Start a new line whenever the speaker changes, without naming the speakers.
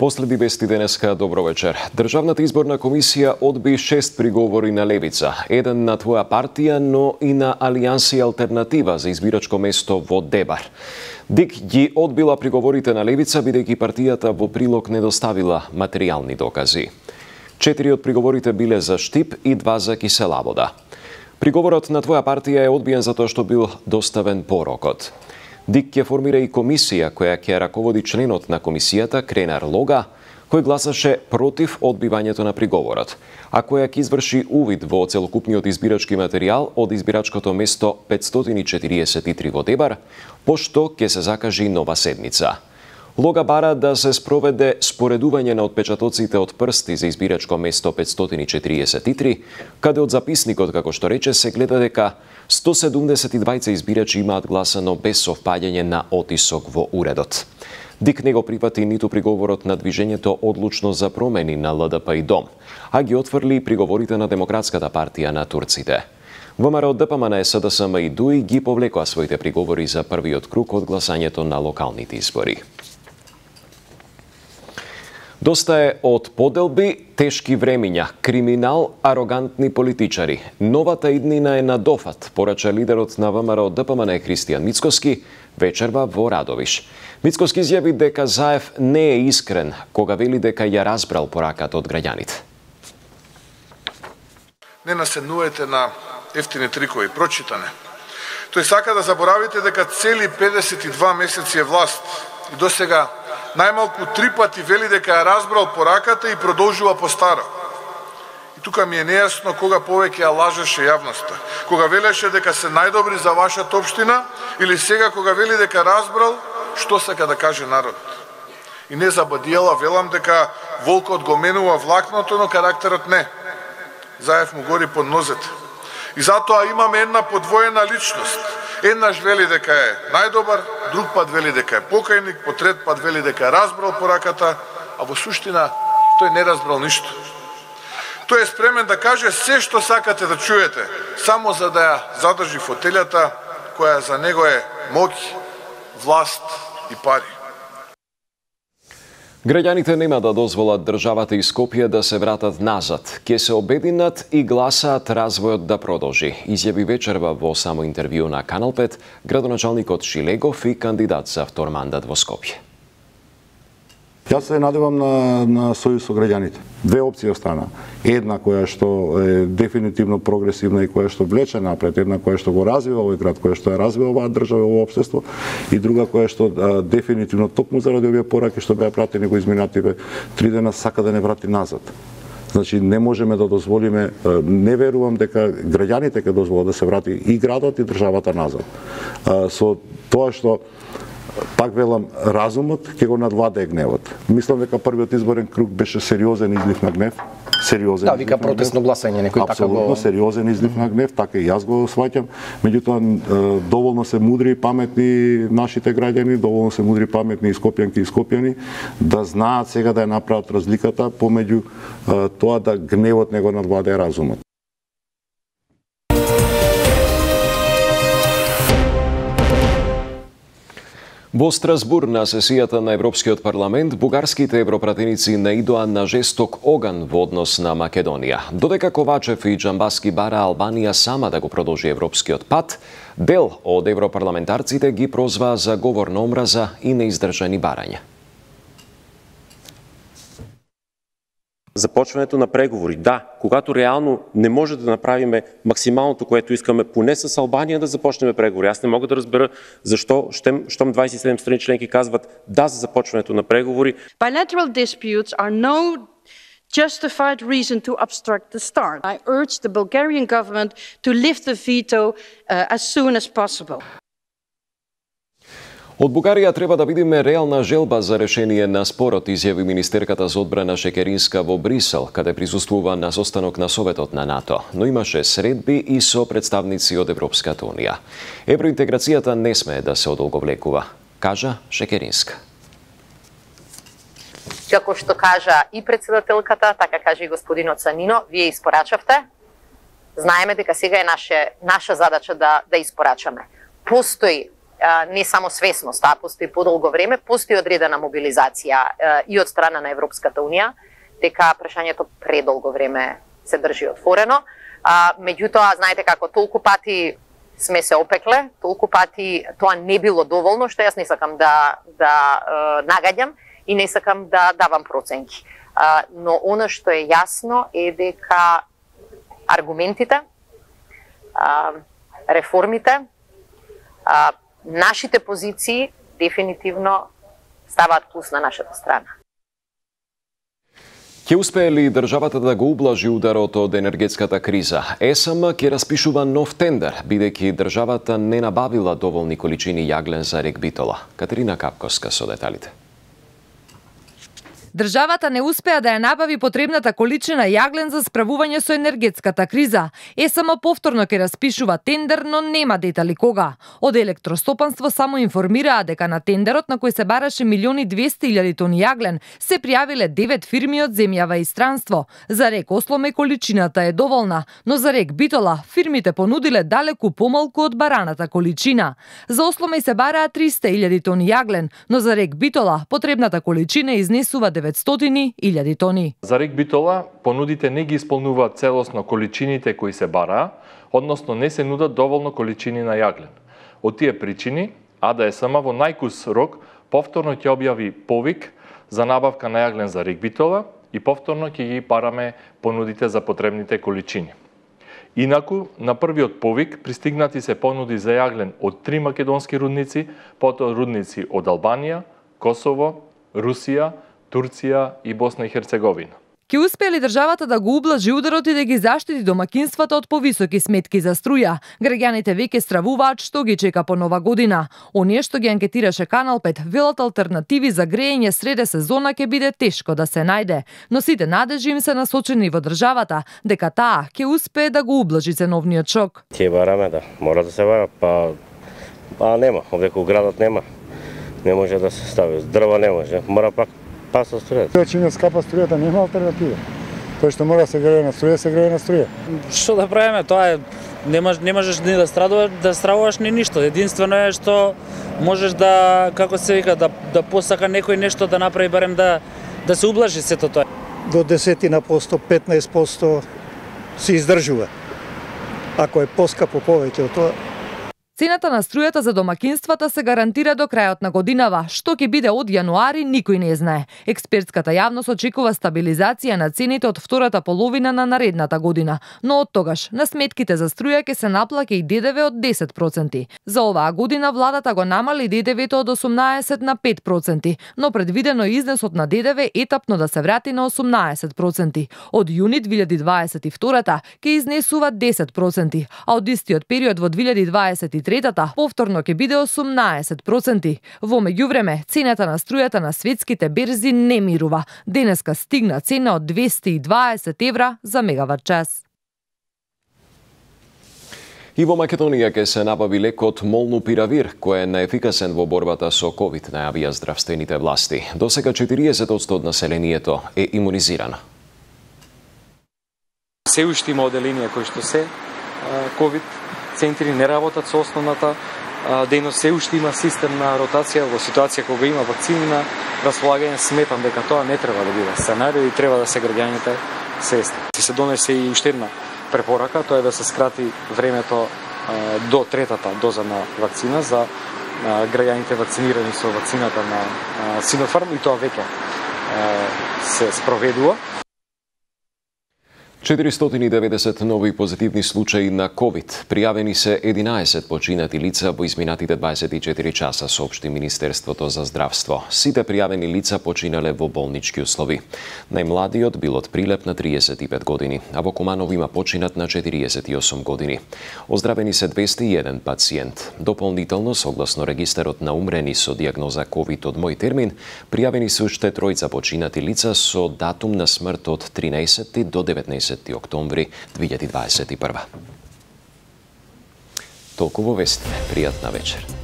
Последни вести денеска, добро вечер. Државната изборна комисија одби 6 приговори на Левица. Еден на твоја партија, но и на Алијанси Алтернатива за избирачко место во Дебар. ДИК ги одбила приговорите на Левица, бидејќи партијата во прилог не доставила материјални докази. 4 од приговорите биле за Штип и 2 за Киселавода. Приговорот на твоја партија е одбиен затоа што бил доставен порокот. ДИК ќе формира и комисија која ќе раководи членот на комисијата Кренар Лога, кој гласаше против одбивањето на приговорот, а која ќе изврши увид во целокупниот избирачки материјал од избирачкото место 543 во Дебар, пошто ќе се закажи нова седница. Лога бара да се спроведе споредување на отпечатоците од прсти за избирачко место 543, каде од записникот, како што рече, се гледа дека 172 избирачи имаат гласано без совпаѓање на отисок во уредот. ДИК не го прифати ниту приговорот на движењето Одлучно за промени на ЛДП и Дом, а ги отфрли приговорите на Демократската партија на турците. ВМРО, ДПМН, СДСМ и ДУИ ги повлекоа своите приговори за првиот круг од гласањето на локалните избори. Доста е од поделби, тешки времиња, криминал, арогантни политичари. Новата иднина е на дофат, порача лидерот на ВМРО ДПМН Христијан Мицкоски вечерва во Радовиш. Мицкоски изјави дека Заев не е искрен кога вели дека ја разбрал пораката од граѓаните.
Не наседнувате на ефтини трикови, прочитане. Тој сака да заборавите дека цели 52 месеци е власт и досега најмалку 3 пати вели дека ја разбрал пораката и продолжува по старо. И тука ми е нејасно кога повеќе ја лажеше јавноста. Кога велеше дека се најдобри за вашата општина или сега кога вели дека разбрал што сака да каже народот. И не за бадијала велам дека волкот го менува влакното, но карактерот не. Заев му гори под нозете. И затоа имаме една подвоена личност. Еднаш вели дека е најдобар, друг пат вели дека е покајник, по трет пат вели дека е разбрал пораката, а во суштина тој не разбрал ништо. Тој е спремен да каже се што сакате да чуете, само за да ја задржи фотелјата која за него е моќ, власт и пари.
Граѓаните нема да дозволат државата и Скопје да се вратат назад. Ке се обединат и гласаат развојот да продолжи, изјави вечерва во само интервју на Канал 5 градоначалникот Шилегов и кандидат за втор мандат во Скопје.
Јас се надевам на сојуз со граѓаните. Две опции остана. Една која што е дефинитивно прогресивна и која што влече напред, една која што го развива овој град, која што ја развива оваа држава, овој општество, и друга која што дефинитивно токму заради овие пораки што беа пратени во изминативе 3 дена сака да не врати назад. Значи не можеме да дозволиме, не верувам дека граѓаните ќе дозволат да се врати и градот и државата назад. Со тоа што пак велам, разумот ќе го надвладее гневот. Мислам дека првиот изборен круг беше сериозен излив на гнев. Сериозен.
Да, вика протестно гласање, некој така го...
Апсолутно сериозен излив на гнев, така и јас го сваќам. Меѓутоа, доволно се мудри и паметни нашите граѓани, доволно се мудри и паметни и скопјанки и скопјани, да знаат сега да ја направат разликата помеѓу тоа да гневот не го надвладее разумот.
Во Страсбур на сесијата на Европскиот парламент, бугарските европратеници наидоа на жесток оган во однос на Македонија. Додека Ковачев и Џамбаски бара Албанија сама да го продолжи европскиот пат, дел од европарламентарците ги прозваа за говор на омраза и неиздржани барања.
Започването на преговори. Да, когато реално не може да направиме максималното, което искаме, поне с Албания да започнем преговори. Аз не мога да разбера защо, щом 27 страни членки казват да за започването на преговори.
Bilateral disputes are no justified reason to obstruct the start. I urge the Bulgarian government to lift the veto as soon as possible.
Од Бугарија треба да видиме реална желба за решение на спорот, изјави министерката за одбрана Шекеринска во Брисел, каде присуствува на состанок на Советот на НАТО, но имаше средби и со представници од Европската унија. Евроинтеграцијата не смее да се одолговлекува, кажа Шекеринска.
Како што кажа и председателката, така кажа и господинот Санино, вие испорачавте. Знаеме дека сега е наша задача да испорачаме. Постои не само свесност, таа постои подолго време, постои одредена мобилизација и од страна на Европската Унија, дека прашањето предолго време се држи отворено. Меѓутоа, знаете како, толку пати сме се опекле, толку пати тоа не било доволно, што јас не сакам да нагаѓам и не сакам да давам проценки. Но она што е јасно е дека аргументите, реформите, нашите позиции дефинитивно ставаат плюс на нашата страна.
Ќе успее ли државата да го ублажи ударот од енергетската криза? ЕСМ ќе распишува нов тендер, бидејќи државата не набавила доволни количини јаглен за рек Битола. Катерина Капковска со деталите.
Државата не успеа да ја набави потребната количина јаглен за справување со енергетската криза. ЕСМ повторно ќе распишува тендер, но нема детали кога. Од електростопанство само информираа дека на тендерот на кој се бараше 1.200.000 тони јаглен се пријавиле 9 фирми од земјава и странство. За рек Осломе количината е доволна, но за рек Битола фирмите понудиле далеку помалку од бараната количина. За Осломе се бараа 300.000 тони јаглен, но за рек Битола потребната количина изнесува 900.000 тони.
За рек Битола понудите не ги исполнуваат целосно количините кои се бараа, односно не се нудат доволно количини на јаглен. Од тие причини, АДСМ во најкус рок повторно ќе објави повик за набавка на јаглен за рек Битола и повторно ќе ги бараме понудите за потребните количини. Инаку, на првиот повик пристигнати се понуди за јаглен од 3 македонски рудници, потоа рудници од Албанија, Косово, Русија, Турција и Босна и Херцеговина.
Ке успее ли државата да го ублажи ударот и да ги заштити домакинствата од повисоки сметки за струја? Граѓаните веќе стравуваат што ги чека по нова година. Оние што ги анкетираше Канал 5 велат алтернативи за грејење среде сезона ќе биде тешко да се најде, но сите надежи им се насочени во државата дека таа ќе успее да го ублажи ценовниот шок.
Ќе бараме, да, мора да се бара, па нема, овде кога градот нема. Не може да се стави, дрва не може, мора пак паса струјата.
Чим е скапа струјата, нема алтернатива. Тој што мора да се грее на струја, се грее на струја.
Што да правиме, тоа е не можеш ни да стравуваш ни ништо. Единствено е што можеш да, како се вика, да посака некој нешто да направи барем да се ублажи сето тоа.
До 10%, 15% се издржува. Ако е поскапо повеќе од тоа.
Цената на струјата за домакинствата се гарантира до крајот на годинава. Што ќе биде од јануари, никој не знае. Експертската јавност очекува стабилизација на цените од втората половина на наредната година, но од тогаш на сметките за струја ќе се наплаќа и ДДВ од 10%. За оваа година владата го намали ДДВ-то од 18 на 5%, но предвидено изнесот на ДДВ етапно да се врати на 18%. Од јуни 2022 ќе изнесува 10%, а од истиот период во 2023 повторно ќе биде 18%. Во меѓувреме, цената на струјата на светските берзи не мирува. Денеска стигна цена од 220 евра за мегават час.
И во Македонија ќе се набави лекот Молнупиравир, кој е наефикасен во борбата со ковид, најавија здравствените власти. Досега 40% од населението е имунизирано.
Се уште има оделенија кои што се ковид центри не работат со основната дејност, се уште има систем на ротација во ситуација кога има вакцини на располагање. Сметам дека тоа не треба да биде сценарио и треба да се граѓаните свесни. Се донесе и уште една препорака, тоа е да се скрати времето до третата доза на вакцина за граѓаните вакцинирани со вакцината на Синофарм, и тоа веќе се спроведува.
490 нови позитивни случаи на COVID. Пријавени се 11 починати лица во изминатите 24 часа, соопшти Министерството за здравство. Сите пријавени лица починале во болнички услови. Најмладиот бил од Прилеп на 35 години, а во Куманово има починат на 48 години. Оздравени се 201 пациент. Дополнително, согласно регистарот на умрени со дијагноза COVID од мој термин, пријавени се уште тројца починати лица со датум на смрт од 13 до 19 октомври 2021. Толку во вестите. Пријатна вечер.